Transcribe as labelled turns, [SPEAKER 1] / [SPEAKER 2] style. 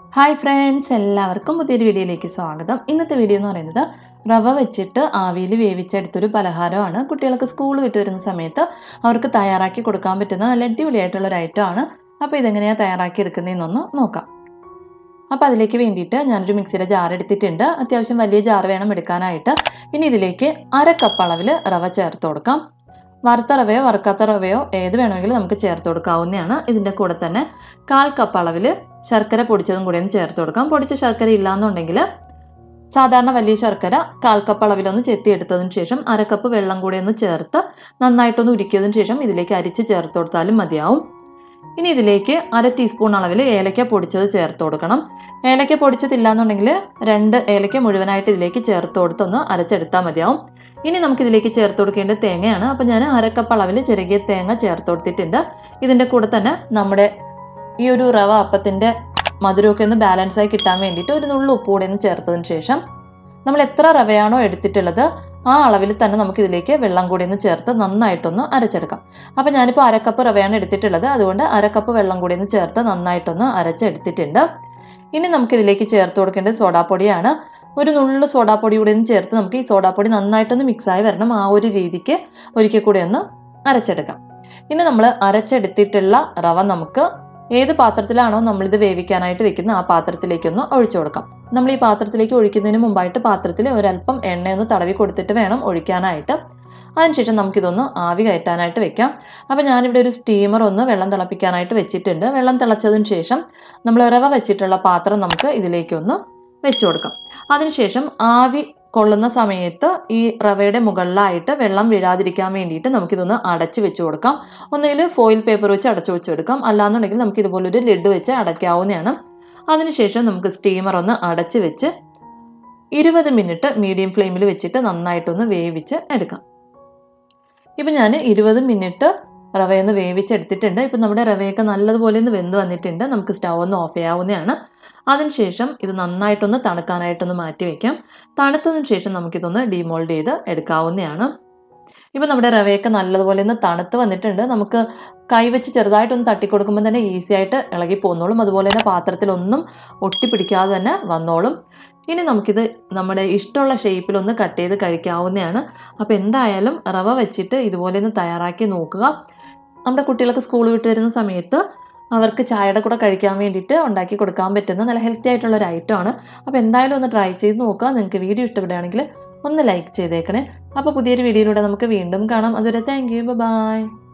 [SPEAKER 1] Hi friends, എല്ലാവർക്കും പുതിയൊരു വീഡിയോയിലേക്ക് സ്വാഗതം. ഇന്നത്തെ വീഡിയോ എന്ന് പറയുന്നത് റവ വെച്ചിട്ട് ആവിയിൽ വേവിച്ചെടുത്തൊരു പലഹാരമാണ്. കുട്ടികൾക്ക് സ്കൂൾ വിട്ട് വരുന്ന സമയത്ത് അവർക്ക് തയ്യാറാക്കി കൊടുക്കാൻ പറ്റുന്ന നല്ല അടിപൊളിയായിട്ടുള്ളൊരു ഐറ്റമാണ്. അപ്പോൾ ഇതെങ്ങനെയാണ് തയ്യാറാക്കി എടുക്കുന്നതെന്നൊന്ന് നോക്കാം. അപ്പോൾ അതിലേക്ക് വേണ്ടിയിട്ട് ഞാനൊരു മിക്സിയുടെ ജാർ എടുത്തിട്ടുണ്ട്. അത്യാവശ്യം വലിയ ജാർ വേണം എടുക്കാനായിട്ട്. ഇനി ഇതിലേക്ക് 1/2 കപ്പ് അളവിൽ റവ ചേർത്ത് കൊടുക്കാം. വറുത്ത റവയോ വറുക്കാത്ത റവയോ ഏത് വേണമെങ്കിലും നമുക്ക് ചേർത്ത് കൊടുക്കാവുന്നതാണ്. ഇതിൻ്റെ കൂടെ തന്നെ 1/4 കപ്പ് അളവിൽ ശർക്കര പൊടിച്ചതും കൂടി ഒന്ന് ചേർത്ത് കൊടുക്കാം. പൊടിച്ച ശർക്കര ഇല്ലാന്നുണ്ടെങ്കിൽ സാധാരണ വലിയ ശർക്കര 1/4 കപ്പ് അളവിലൊന്ന് ചെത്തിയെടുത്തതിന് ശേഷം 1/2 കപ്പ് വെള്ളം കൂടി ഒന്ന് ചേർത്ത് നന്നായിട്ടൊന്ന് ഉരുക്കിയതിന് ശേഷം ഇതിലേക്ക് അരിച്ച് ചേർത്ത് കൊടുത്താലും മതിയാവും. ഇനി ഇതിലേക്ക് 1/2 ടീസ്പൂൺ അളവിൽ ഏലക്ക പൊടിച്ചത് ചേർത്ത് കൊടുക്കണം. ഏലക്ക പൊടിച്ചതില്ലാന്നുണ്ടെങ്കിൽ 2 ഏലക്ക മുഴുവനായിട്ട് ഇതിലേക്ക് ചേർത്ത് കൊടുത്തൊന്ന് അരച്ചെടുത്താൽ മതിയാവും. ഇനി നമുക്കിതിലേക്ക് ചേർത്ത് കൊടുക്കേണ്ട തേങ്ങയാണ്. അപ്പോൾ ഞാൻ 1/2 കപ്പ് അളവിൽ ചെറുകിയ തേങ്ങ ചേർത്ത് കൊടുത്തിട്ടുണ്ട്. ഇതിൻ്റെ കൂടെ തന്നെ നമ്മുടെ ഈ ഒരു റവ അപ്പത്തിൻ്റെ മധുരമൊക്കെ ഒന്ന് ബാലൻസായി കിട്ടാൻ വേണ്ടിയിട്ട് ഒരു നുള്ളു ഉപ്പ് കൂടി ഒന്ന് ചേർത്തതിന് ശേഷം നമ്മൾ എത്ര റവയാണോ എടുത്തിട്ടുള്ളത് ആ അളവിൽ തന്നെ നമുക്കിതിലേക്ക് വെള്ളം കൂടി ഒന്ന് ചേർത്ത് നന്നായിട്ടൊന്ന് അരച്ചെടുക്കാം. അപ്പോൾ ഞാനിപ്പോൾ 1/2 കപ്പ് റവയാണ് എടുത്തിട്ടുള്ളത്. അതുകൊണ്ട് 1/2 കപ്പ് വെള്ളം കൂടി ഒന്ന് ചേർത്ത് നന്നായിട്ടൊന്ന് അരച്ചെടുത്തിട്ടുണ്ട്. ഇനി നമുക്കിതിലേക്ക് ചേർത്ത് കൊടുക്കേണ്ടത് സോഡാപ്പൊടിയാണ്. ഒരു നുള്ളു സോഡാപ്പൊടി കൂടി ഒന്ന് ചേർത്ത് നമുക്ക് ഈ സോഡാപ്പൊടി നന്നായിട്ടൊന്ന് മിക്സായി വരണം. ആ ഒരു രീതിക്ക് ഒരിക്കൽ കൂടി ഒന്ന് അരച്ചെടുക്കാം. ഇനി നമ്മൾ അരച്ചെടുത്തിട്ടുള്ള റവ നമുക്ക് ഏത് പാത്രത്തിലാണോ നമ്മളിത് വേവിക്കാനായിട്ട് വെക്കുന്നത് ആ പാത്രത്തിലേക്കൊന്ന് ഒഴിച്ചു കൊടുക്കാം. നമ്മൾ ഈ പാത്രത്തിലേക്ക് ഒഴിക്കുന്നതിന് മുമ്പായിട്ട് പാത്രത്തിൽ ഒരല്പം എണ്ണയൊന്ന് തടവി കൊടുത്തിട്ട് വേണം ഒഴിക്കാനായിട്ട്. അതിനുശേഷം നമുക്കിതൊന്ന് ആവി കയറ്റാനായിട്ട് വെക്കാം. അപ്പോൾ ഞാനിവിടെ ഒരു സ്റ്റീമർ ഒന്ന് വെള്ളം തിളപ്പിക്കാനായിട്ട് വെച്ചിട്ടുണ്ട്. വെള്ളം തിളച്ചതിന് ശേഷം നമ്മൾ റവ വെച്ചിട്ടുള്ള പാത്രം നമുക്ക് ഇതിലേക്കൊന്ന് വെച്ചു കൊടുക്കാം. അതിനുശേഷം ആവി കൊള്ളുന്ന സമയത്ത് ഈ റവയുടെ മുകളിലായിട്ട് വെള്ളം വീഴാതിരിക്കാൻ വേണ്ടിയിട്ട് നമുക്കിതൊന്ന് അടച്ച് വെച്ച് കൊടുക്കാം. ഒന്നുകിൽ ഫോയിൽ പേപ്പർ വെച്ച് അടച്ചു വെച്ച് കൊടുക്കാം, അല്ലാന്നുണ്ടെങ്കിൽ നമുക്ക് ഇതുപോലൊരു ലിഡ് വെച്ച് അടയ്ക്കാവുന്നതാണ്. അതിനുശേഷം നമുക്ക് സ്റ്റീമർ ഒന്ന് അടച്ച് വെച്ച് 20 മിനിറ്റ് മീഡിയം ഫ്ലെയിമിൽ വെച്ചിട്ട് നന്നായിട്ടൊന്ന് വേവിച്ച് എടുക്കാം. ഇപ്പം ഞാൻ 20 മിനിറ്റ് റവയൊന്ന് വേവിച്ചെടുത്തിട്ടുണ്ട്. ഇപ്പം നമ്മുടെ റവയൊക്കെ നല്ലതുപോലെ ഒന്ന് വെന്ത് വന്നിട്ടുണ്ട്. നമുക്ക് സ്റ്റൗ ഒന്ന് ഓഫ് ചെയ്യാവുന്നതാണ്. അതിനുശേഷം ഇത് നന്നായിട്ടൊന്ന് തണുക്കാനായിട്ടൊന്ന് മാറ്റി വയ്ക്കാം. തണുത്തതിന് ശേഷം നമുക്കിതൊന്ന് ഡീമോൾഡ് ചെയ്ത് എടുക്കാവുന്നതാണ്. ഇപ്പം നമ്മുടെ റവയൊക്കെ നല്ലതുപോലെ ഒന്ന് തണുത്ത് വന്നിട്ടുണ്ട്. നമുക്ക് കൈവച്ച് ചെറുതായിട്ടൊന്ന് തട്ടിക്കൊടുക്കുമ്പോൾ തന്നെ ഈസി ആയിട്ട് ഇളകി പോന്നോളും. അതുപോലെ തന്നെ പാത്രത്തിലൊന്നും ഒട്ടിപ്പിടിക്കാതെ തന്നെ വന്നോളും. ഇനി നമുക്കിത് നമ്മുടെ ഇഷ്ടമുള്ള ഷേപ്പിലൊന്ന് കട്ട് ചെയ്ത് കഴിക്കാവുന്നതാണ്. അപ്പോൾ എന്തായാലും റവ വെച്ചിട്ട് ഇതുപോലെ ഒന്ന് തയ്യാറാക്കി നോക്കുക. നമ്മുടെ കുട്ടികൾക്ക് സ്കൂൾ വിട്ട് വരുന്ന സമയത്ത് അവർക്ക് ചായയുടെ കൂടെ കഴിക്കാൻ വേണ്ടിയിട്ട് ഉണ്ടാക്കി കൊടുക്കാൻ പറ്റുന്ന നല്ല ഹെൽത്തി ആയിട്ടുള്ളൊരു ഐറ്റമാണ്. അപ്പോൾ എന്തായാലും ഒന്ന് ട്രൈ ചെയ്ത് നോക്കുക. നിങ്ങൾക്ക് വീഡിയോ ഇഷ്ടപ്പെടുകയാണെങ്കിൽ ഒന്ന് ലൈക്ക് ചെയ്തേക്കണേ. അപ്പോൾ പുതിയൊരു വീഡിയോയിലൂടെ നമുക്ക് വീണ്ടും കാണാം. അതുവരെ താങ്ക് യു, ബൈ.